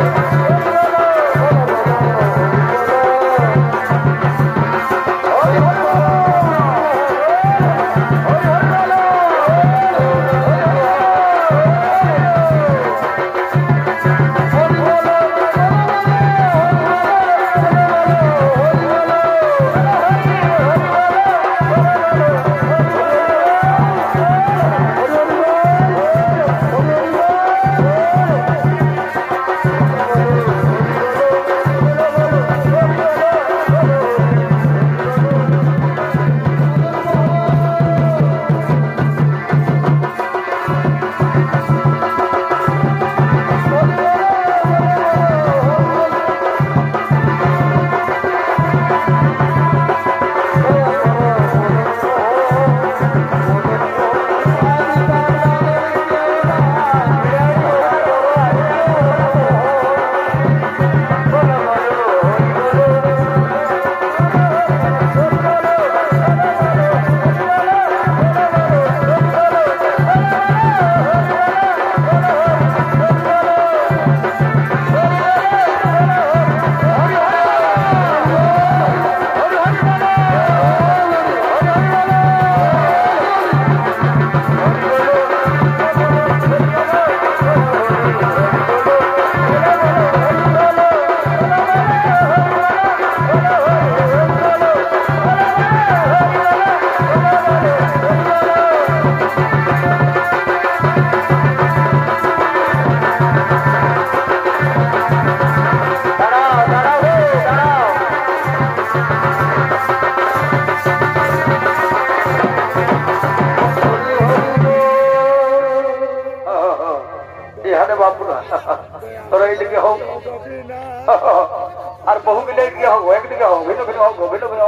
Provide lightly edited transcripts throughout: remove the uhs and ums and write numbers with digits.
আর বহু মিলে কি হোক একদিকে হোক ভিন্ন ভিন্ন হোক ভিন্ন ভিন্ন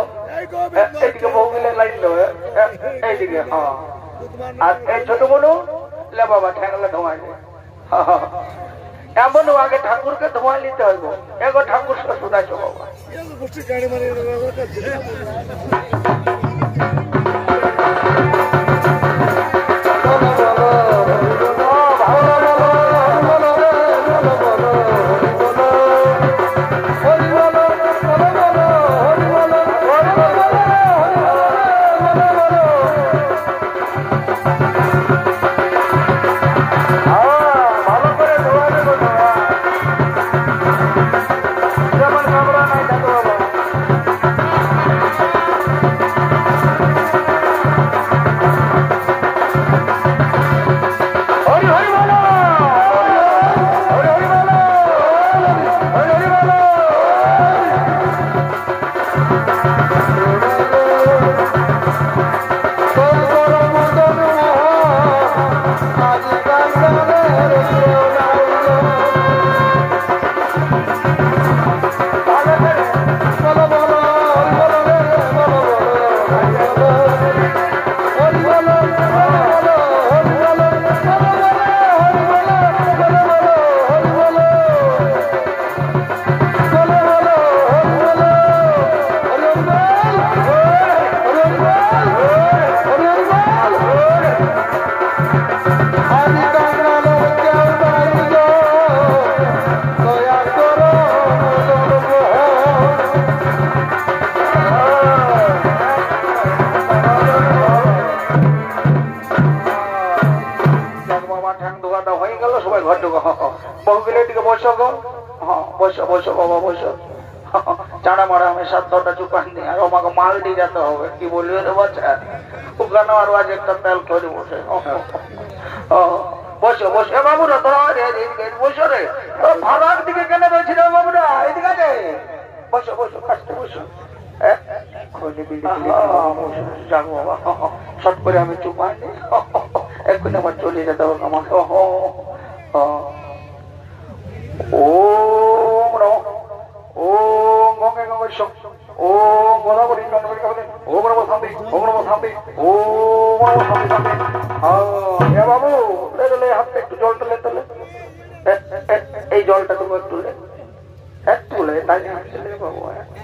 এইদিকে বহু মিলে লাইন লো এইদিকে আর এই ছোট বলু লে বাবা ঠ্যাংলে ধোঁয়াই এমন আগে ঠাকুরকে ধোঁয়া নিতে হইব এগো ঠাকুর শুধাইছ বাবা চাড়া মারা আমি 7-9টা চুপান দিই আর আমাকে মাল দিয়ে যেতে হবে কি বলবে রে বাচ্চা ওখানে আরো আজ একটা তেল করে বসে বসো বসো এ বাবুরা তোরা বসো রে ভাড়ার দিকে কেন রয়েছি রে বাবুরা এদিকে আছে বসো বসো কাজটা বসো যাবো বাবা শট করে আমি চুপান দিই এক্ষুনি আমার চলে যেতে হবে আমাকে বাবু হাতে একটু জলটা লে তোলে এই জলটা তুমি একটু একটু লে তাই বাবু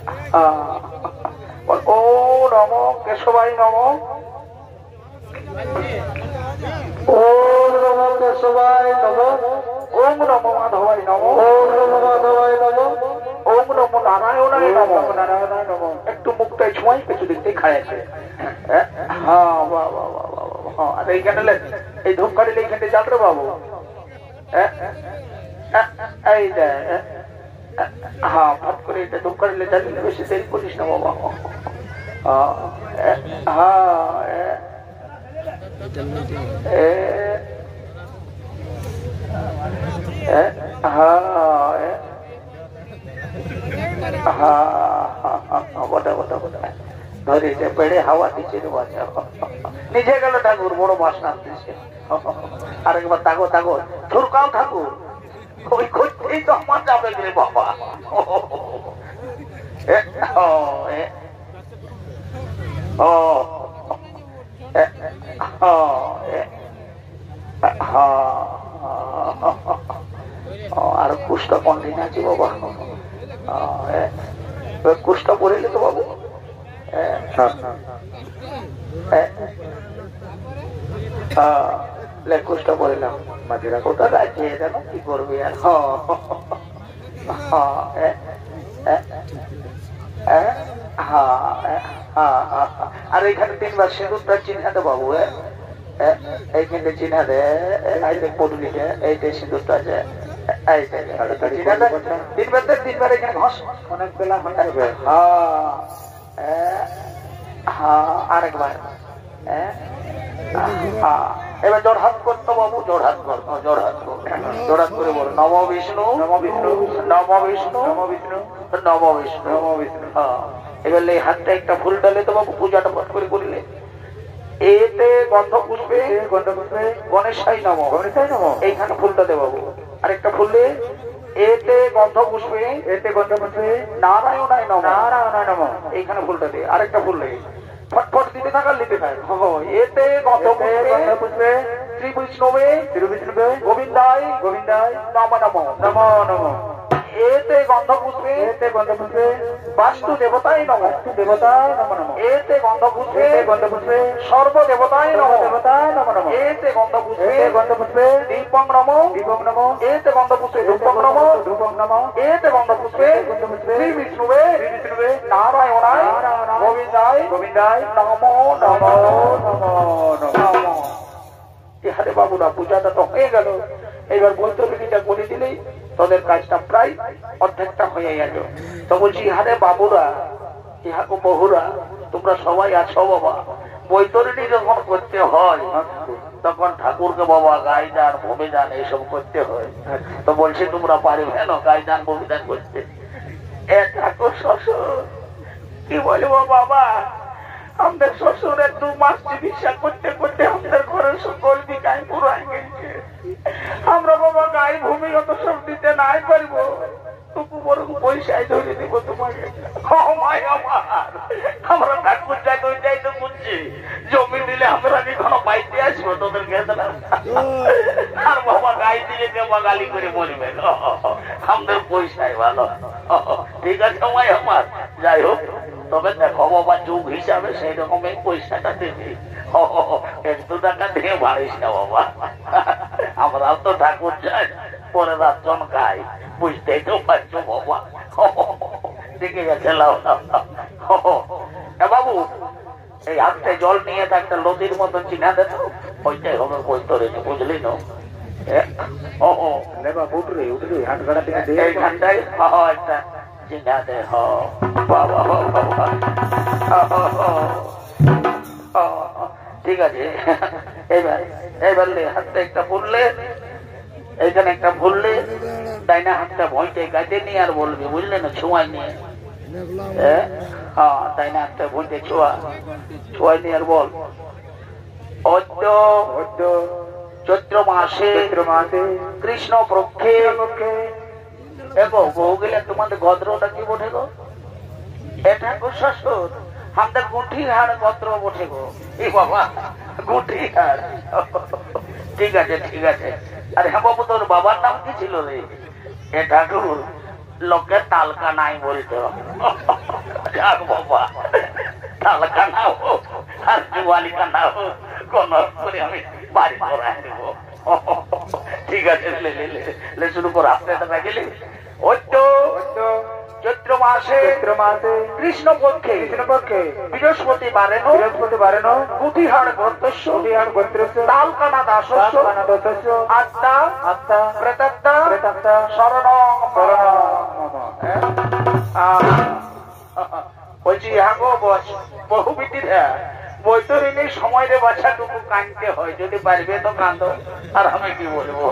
ও নম কেশবাই নম ও নম কেশবাই নম ও ওম নমো মাধবায় নমো, ওম নমো মাধবায় নমো, ওম নমো নারায়ণায় নমো, নারায়ণায় নমো। একটু মুখটাই ছোঁয়াই, কিছু দেখতে খাইছে। হ্যাঁ, বাহ বাহ বাহ বাহ। হ্যাঁ, আর এইখানে এই ধূপকাঠি এইখানে যান রে বাবু। এই দেখ, হ্যাঁ, ফট করে এটা ধূপকাঠি জ্বালিয়ে বেশি দেরি করিস না বাবা। ধরেছে পেড়ে হাওয়া দিচ্ছে রে বাচ্চা, নিজে গেল ঠাকুর, বড় বাস নামতেছে। আরেকবার তাগো তাগো, থুরকাও ঠাকুর, ওই করতেই তো আমার যাবে রে বাবা। আর কুষ্টা কন্টিন আছে বাবা, কুষ্টা পড়েলে তো বাবু। কুষ্টা পড়লাম, মাঝেরা কোথা রাজ্যে জানো কি করবি আর। আর এইখানে 3 বার সিঁদুরটা চিহ্না দে বাবু। এইখানে চিহ্না দে, পটুলিটা এইটা সিঁদুরটা আছে, তিনবার এখানে ঘষ, অনেক বেলা হয়ে যাবে। আরেকবার, এবার জোড়হাত করতো বাবু, জোড়হাত করতো, জোড়হাত জোড়হাত করে বলো নম বিষ্ণু, নম বিষ্ণু, নম বিষ্ণু, নম বিষ্ণু, নম বিষ্ণু, নম বিষ্ণু। এবার এই হাতটা একটা ফুল ডালে তো বাবু, পূজাটা ফট করে করিলে। এতে গন্ধ পুষ্পে, গন্ধ পুষ্পে গণেশাই নম, গণেশাই নম, এইখানে ফুলটা দে বাবু। আরেকটা ফুললে এতে গন্ধ পুষ্পে, এতে গন্ধ পুষ্পে নারায়ণায় নম, নারায়ণায় নম, এইখানে ফুলটা দে। আরেকটা ফুললে ফটফট দিতে থাকার নিতে থাক। এতে গন্ধ পুষ্পে শ্রী বিষ্ণুবে, শ্রী বিষ্ণুবে গোবিন্দায়, গোবিন্দায় নম নম, নম নম। এতে গন্ধ পুষ্পে, এতে গন্ধ পুষ্পে বাস্তু দেবতায় নম, বাস্তু দেবতায় নম নম। এতে গন্ধ পুষ্পে, গন্ধ পুষ্পে সর্ব দেবতায় নম, দেবতায় নম নম। এতে গন্ধ পুষ্পে, গন্ধ পুষ্পে দীপং নম, দীপং নম। এতে গন্ধ পুষ্পে ধূপং নম, ধূপং নম। এতে গন্ধ পুষ্পে, গন্ধ পুষ্পে শ্রী বিষ্ণুবে, শ্রী বিষ্ণুবে নারায়ণায়, গোবিন্দায়, গোবিন্দায় নম নম নম। এখানে বাবুরা পূজাটা তো হয়ে গেল। এইবার বৈতরণীটা করে দিলেই তোদের কাজটা প্রায় অর্ধেকটা হয়ে গেল। তো বলছি, ইহারে বাবুরা, ইহাকে বহুরা, তোমরা সবাই আছো বাবা। বৈতরণী যখন করতে হয় তখন ঠাকুরকে বাবা গায়দান ভূমিদান এইসব করতে হয়। তো বলছি তোমরা পারবে না গায়দান ভূমিদান করতে? ঠাকুর শ্বশুর কি বলবো বাবা, আমাদের শ্বশুরের 2 মাস চিকিৎসা করতে করতে আমাদের ঘরের সকল বিকায় পুরাই গেছে। আমরা বাবা গায়ে ভূমি অত সব দিতে নাই পারবো, তবু বড় পয়সায় ধরে দিব তোমাকে। আমরা ঠাকুর যাই তো যাই তো বুঝছি, জমি দিলে আমরা কখনো পাইতে আসবো তোদের খেতে না। আর বাবা গায়ে দিলে কেবা গালি করে বলবে আমাদের পয়সায় ভালো। ঠিক আছে মাই আমার, যাই হোক, তবে দেখো বাবা যুগ হিসাবে সেই রকম পয়সাটা দেবে। 1-2 টাকা দিয়ে বাড়িস না বাবা, আমরাও তো ঠাকুর যাই, পরে রাতজন খাই, বুঝতেই তো পারছো বাবা। দেখে গেছে বাবু, এই হাতে জল নিয়ে থাকতে নদীর মতন চিনা দে, ওইটাই হবে বৈতরণী, বুঝলি না? এইখানটাই একটা চিনা দে। ঠিক আছে, এবার হাতটা একটা ফুললে, এইখানে একটা ফুললে, ডাইনা হাতটা ভয়টা গাইতে নিয়ে আর বলবি, বুঝলে না? ছোঁয়াই নিয়ে, হ্যাঁ, ডাইনা হাতটা ভয়টা ছোঁয়াই নিয়ে আর বল, চৈত্র মাসে কৃষ্ণ পক্ষে। দেখো বউ গেলে তোমাদের গদ্রটা কি বটে গো? এটা শ্বশুর আমাদের গুঠি হাড় গদ্র বটে গো। এ বাবা, গুঠি হাড়। ঠিক আছে ঠিক আছে। আরে হ্যাঁ বাবু, তোর বাবার নাম কি ছিল রে? এ ঠাকুর লোকের তালকা নাই বলতো। যাক বাবা, তালকা না হোক আর জুয়ালিকা না হোক, কোন করে আমি বাড়ি করাই দেবো। ঠিক আছে শুরু করো আপনি গেলে ওই তো চৈত্র মাসে কৃষ্ণপক্ষে বৃহস্পতিবারে পুঁথিহাড় গোত্রস্য তালকানা দাসস্য আত্মা প্রেতাত্মা শরণ বলছি হ্যাঁ গো বহুবিধি বৈতরণী সময় রে বাচ্চাটুকু কাঁদতে হয়, যদি পারবে তো কাঁদো, আর আমি কি বলবো।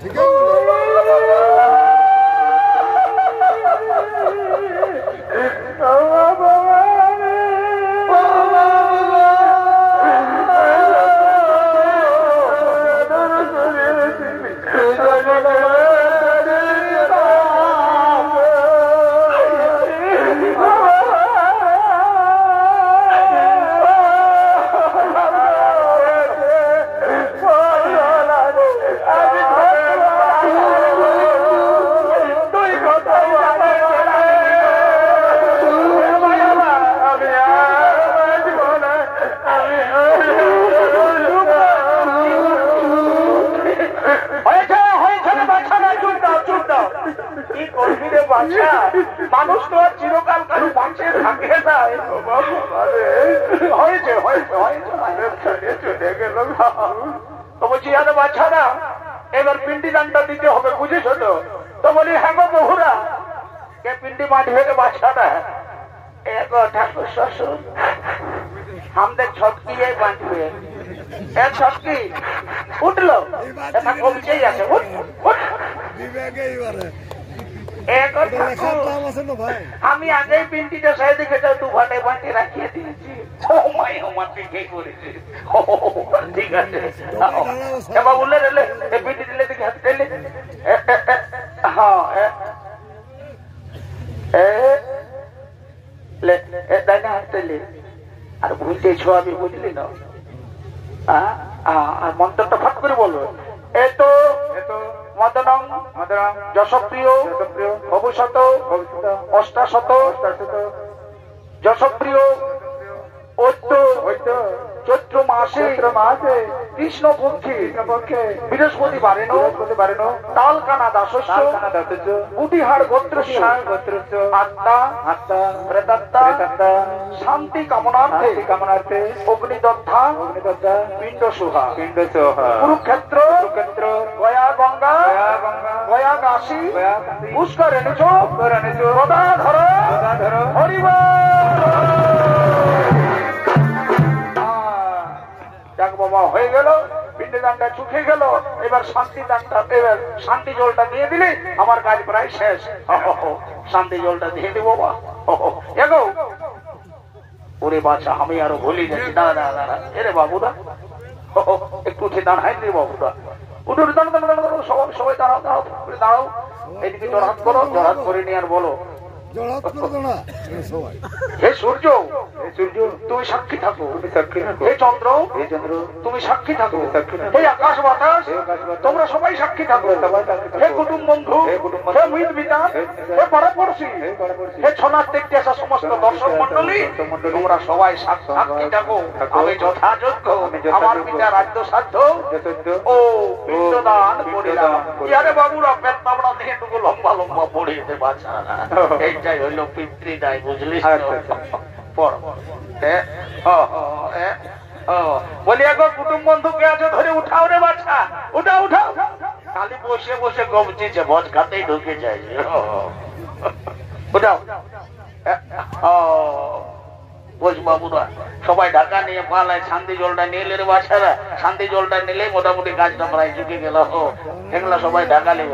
মানুষ তো আর চিরকাল কারো বাঁচে থাকে না, হয়েছে তো বলছি আরে বাচ্চারা এবার পিন্ডি দানটা দিতে হবে, বুঝেছো তো? তো বলি হ্যাঁ গো বহুরা কে পিন্ডি মাঠবে রে বাচ্চারা? ঠাকুর শ্বশুর আমাদের ছটকি বাঁধবে। ছটকি উঠলো এটা কমছেই আছে, আমি আগেই পিন্ডিটা সাই দেখে যাও দু ভাটে বাঁটি রাখিয়ে দিয়েছি। ঠিক আছে এবার বললে রেলে পিন্ডি দিলে দেখে হাত টেলে আর বুঝতেছ আমি বুঝলি না, আর মন্ত্রটা ফাট করে বলবো এতো মদনং যশপ্রিয় ভবিষ্যত অষ্টাশত যশপ্রিয় চৈত্র মাসে কৃষ্ণপক্ষে বৃহস্পতিবারে তালকানা দাসস্য পুঁথিহাড় গোত্রস্য আত্মা প্রেতাত্মা শান্তি কামনার্থে অগ্নিদগ্ধা পিণ্ড সোহা কুরুক্ষেত্র গয়া গঙ্গা গয়া কাশী পুষ্কর এনেছ গদাধর হরিবল। বাবা হয়ে গেল, পিণ্ডি দানটা চুকে গেল, এবার শান্তি দানটা, এবার শান্তি জলটা দিয়ে দিলে আমার কাজ প্রায় শেষ। শান্তি জলটা দিয়ে দিব বাবা। এগো ওরে বাচ্চা আমি আরো ভুলি যাচ্ছি, দাঁড়া এরে বাবুদা একটু উঠে দাঁড়াই রে বাবুদা, উঠে দাঁড়াও সবাই দাঁড়াও এদিকে জড়হাত করো, জড়হাত করে নিয়ে আর বলো হে সূর্য তুমি সাক্ষী থাকো, হে চন্দ্র তুমি সাক্ষী থাকো, হে আকাশ বাতাস তোমরা সবাই সাক্ষী থাকো, হে কুটুম বন্ধু, হে মিত বিতান, হে পাড়াপড়শি, হে ছনার দেখতে আসা সমস্ত দর্শক মন্ডলী তোমরা সবাই সাক্ষী থাকো। আমি যথাযোগ্য আমার পিতা রাজ্য সাধ্য ও পিণ্ডদান করিলাম। আরে বাবুরা পেট তাবড়া থেকে টুকু লম্বা লম্বা পড়িয়েছে বাচ্চা না, এইটাই হইল পিতৃদায়, বুঝলি? বলি এখন কুটুম বন্ধুকে আছে ধরে উঠাও রে বাচ্চা, উঠাও খালি বসে বসে গমচিছে, ভোজ খাতেই ঢুকে যায়। উঠাও বাবুরা সবাই ঢাকা নিয়ে পালায়, শান্তি জলটা নিলে রে বাচ্চারা, শান্তি জলটা নিলে মোটামুটি কাজটা প্রায় ঝুঁকে গেল। এগুলা সবাই ঢাকা নেবে।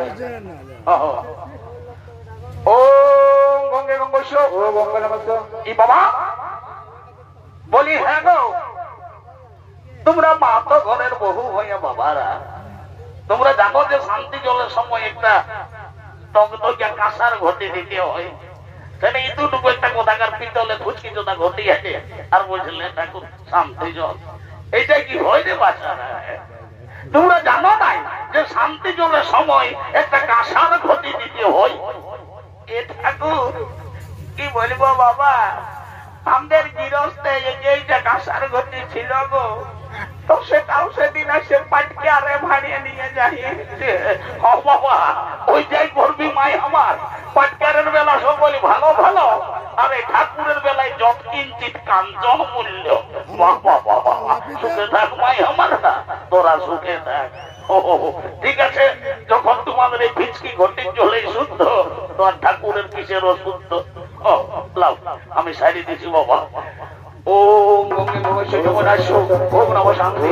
ও গঙ্গে গঙ্গস্য ও গঙ্গে নমস্য। ই বাবা বলি হ্যাঁ গো তোমরা মাতো ঘরের বহু হইয়া বাবারা তোমরা জানো যে শান্তি জলের সময় একটা টকটকিয়া কাঁসার ঘটি দিতে হয়, তাহলে এতটুকু একটা কোথাকার পিতলে ফুচকি চোদা ঘটি আছে, আর বলছিলে ঠাকুর শান্তি জল, এইটা কি হয় রে বাচ্চারা? তোমরা জানো নাই যে শান্তি জলের সময় একটা কাঁসার ঘটি দিতে হয়? এ ঠাকুর কি বলবো বাবা, আমাদের গৃহস্থে এইটা কাঁসার ঘটি ছিল গো, তো সেটাও সেদিন এসে পাটকে আরে ভাড়িয়ে নিয়ে যাই। ও বাবা, ওই যাই করবি মাই আমার, পাটকারের বেলা সব বলি ভালো ভালো, আর এই ঠাকুরের বেলায় যত কিঞ্চিত কাঞ্চন মূল্য। বাবা বাবা, সুখে থাক মাই আমার, না তোরা সুখে থাক। ঠিক আছে, যখন তোমাদের এই পিচকি ঘটি চলে শুদ্ধ, তোমার ঠাকুরের কিসের অশুদ্ধ? আমি সারি দিছি বাবা। ওম গঙ্গে ভগবান জগন্নাথ ওম নমঃ শান্তি।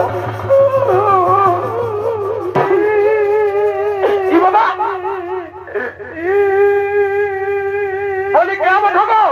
বলি কেমন ঠকো?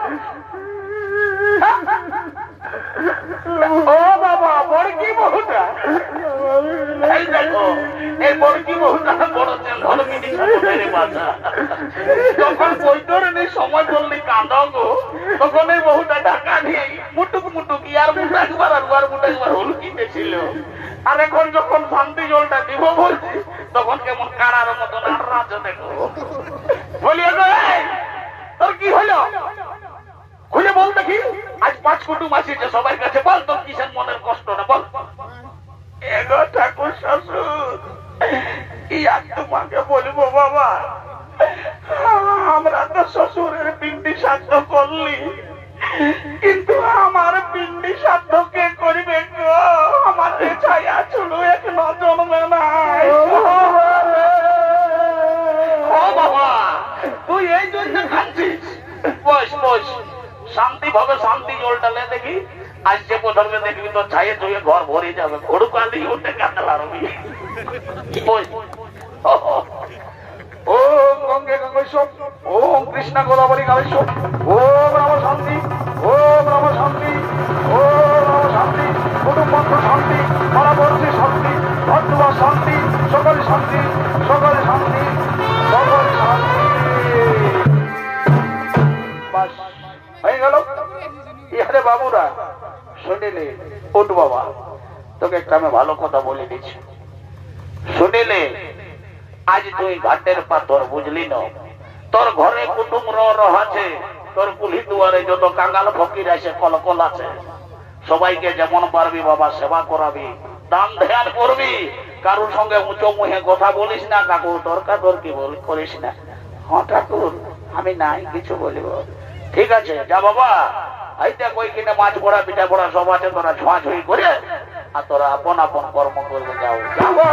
ও বাবা, বড়কি বহুটা, এই দেখো এই বড়কি বহুটা বড় ধর্মিনী সমুদ্রের বাধা। যখন বৈতরণীর সময় বললি কাঁদ গো, তখন এই বহুটা ঢাকা নিয়ে মুটুক মুটুক ইয়ার মুঠ একবার আর মুঠ একবার হুলকিতে ছিল। আর এখন যখন শান্তি জলটা দিব বলছি, তখন কেমন কারার মতন আর রাজ দেখো। বলি তোর কি হলো, খুলে বল দেখি। আজ 5 কুটুম আসিছে সবার কাছে, বল তোর কিসের মনের কষ্টটা বল। এগো ঠাকুর শ্বশুর, কি আর তোমাকে বলবো বাবা, আমরা তো শ্বশুরের পিণ্ডি শ্রাদ্ধ করলি, কিন্তু আমার পিণ্ডি শ্রাদ্ধ কে করবে গো? আমার ছায়া ছিল এক জন্মে নাই। ও বাবা, তুই এই জন্য খাচ্ছিস? বস বস, শান্তি ভাবে শান্তি জলটালে দেখি। আজ যে প্রথমে দেখবি তো ছায়ে ছুঁয়ে ঘর ভরে যাবে, ঘড়ুকালি উঠে কাঁদলা রবি। ওম গঙ্গে গঙ্গেশ্বর, ওম কৃষ্ণ গোদাবরী কালেশ্বর, ওম রাম শান্তি, ওম রাম শান্তি, ওম রাম শান্তি, কুটুম্বন্ধ শান্তি, পরাবর্তী শান্তি, ভদ্রবা শান্তি, সকল শান্তি, সকল শান্তি, সকল শান্তি। বাস হয়ে গেল। ইহারে বাবুরা শুনিলে, উঠ বাবা, তোকে একটা আমি ভালো কথা বলে দিচ্ছি। শুনিলে, আজ তুই ঘাটের পাথর বুঝলি না, তোর ঘরে কুটুম আছে, তোর কুলি দুয়ারে যত কাঙ্গাল ফকির আছে, কলকল আছে, সবাইকে যেমন পারবি বাবা সেবা করাবি, দান ধ্যান করবি, কারোর সঙ্গে উঁচু মুহে কথা বলিস না, কাকু দরকার দরকি করিস না। হ্যাঁ ঠাকুর, আমি নাই কিছু বলিব। ঠিক আছে, যা বাবা, এইটা কই কিনে মাছ পড়া পিঠা পড়া সব আছে, তোরা ছোঁয়াছুঁই করে আর তোরা আপন আপন কর্ম করবে। যাও যাবো।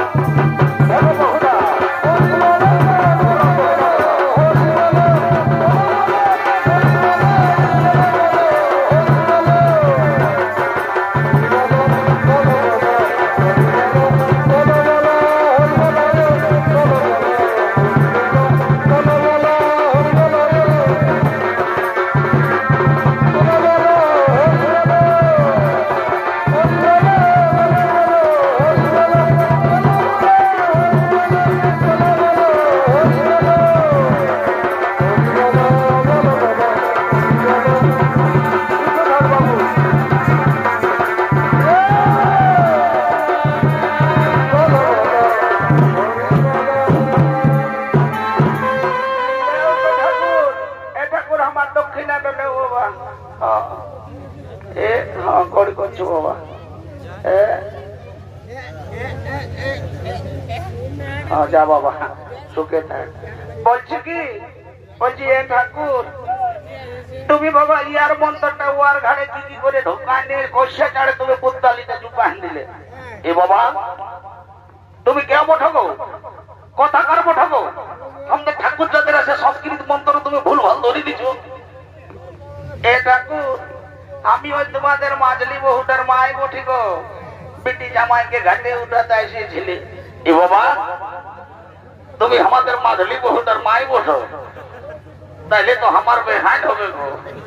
যা বাবা, সুখে থাক। বলছি কি, বলছি এ ঠাকুর, তুমি বাবা ইয়ার মন্ত্রটা ওয়ার ঘাড়ে কি করে ঢোকায় নিয়ে কষে চাড়ে তুমি পুত্তালিতে ঢুকান দিলে। এ বাবা, তুমি কেমন ঠকো, কথা কারবো ঠকো? আমাদের ঠাকুর যাদের আছে সংস্কৃত মন্ত্র তুমি ভুল ভাল ধরে দিছ। এ ঠাকুর, আমি ওই তোমাদের মাজলি বহুটার মায় বঠি গো, বেটি জামাইকে ঘাটে উঠাতে এসেছিলে। এ বাবা, তুমি আমাদের মাজলি বহুটার মায় বসো, তাইলে তো আমার বেহাই হবে গো।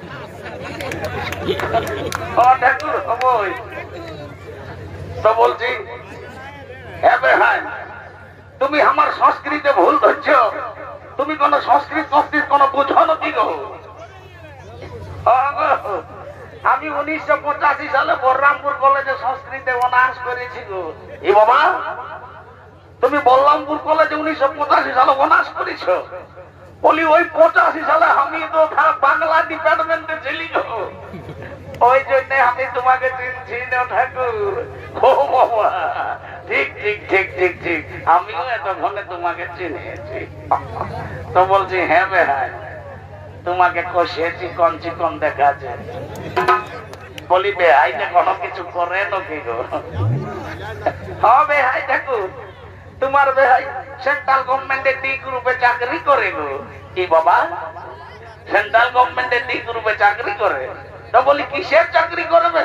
ঠাকুর হবই তো বলছি, হ্যাঁ বেহাই, তুমি আমার সংস্কৃতে ভুল ধরছ। তুমি কোন সংস্কৃত কোন বুঝো নাকি গো? আমি 1985 সালে বলরামপুর কলেজে সংস্কৃতে অনার্স করেছি গো। এ বাবা, তুমি বলরামপুর কলেজে 1985 সালে অনার্স করেছ? বলি ওই 85 সালে আমি তো বাংলা ডিপার্টমেন্টে ছিলি গো। ওই জন্য আমি তোমাকে চিনছি না ঠাকুর। ও বাবা, ঠিক ঠিক ঠিক ঠিক ঠিক, আমিও এতক্ষণে তোমাকে চিনিয়েছি। তো বলছি হ্যাঁ বেহাই, তোমাকে কষিয়ে চিকন চিকন দেখাচ্ছে। বলি বেহাই না কোনো কিছু করে নাকি গো? হ্যাঁ বেহাই ঠাকুর, তোমার বেহাই সেন্ট্রাল গভর্নমেন্টের ডি গ্রুপে চাকরি করে গো। কি বাবা, সেন্ট্রাল গভর্নমেন্টের ডি গ্রুপে চাকরি করে? তো বলি কিসের চাকরি করবে?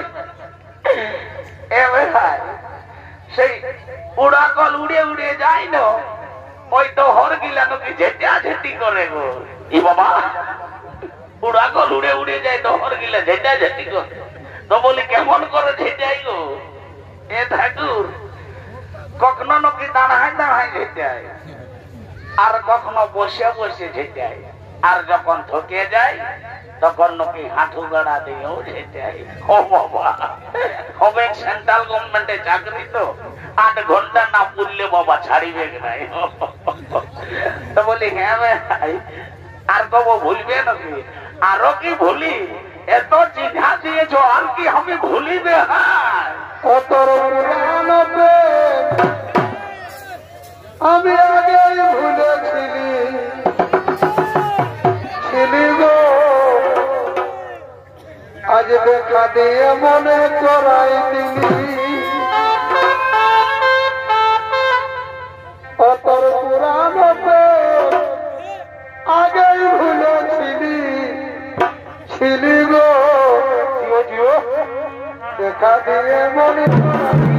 এ বেহাই, সেই উড়াকল উড়িয়ে উড়িয়ে যায় না, ওই তো হর গিলা নাকি ঝেঁটা ঝেঁটি করে গো। ই বাবা, উড়াকল উড়ে উড়ে যায় তো হর গিলা ঝেঁটা ঝেঁটি করে? তো বলি কেমন করে ঝেঁটাই গো? এ ঠাকুর, কখনো নাকি দাঁড়ায় দাঁড়ায় ঝেঁটায়, আর কখনো বসে বসে ঝেঁটায়, আর যখন ঠকে যায় তখন নাকি হাঁটু গাড়া দিয়েও ঝেঁটায়। ও বাবা, হবে সেন্ট্রাল গভর্নমেন্টে চাকরি তো 8 ঘন্টা না পুরলে বাবা ছাড়িবে নাই। তো বলি হ্যাঁ ভাই, আর কব ভুলবে নাকি? আরো কি ভুলি? এত চিঠা দিয়েছ, আর কি আমি ভুলিবে? কত আমি আগে ভুলেছিলি গো, আজ দেখা দিয়ে মনে করাই দিলি। অতর পুরানো আগে ভুলেছিলি গো, দেখা দিয়ে মনে করাই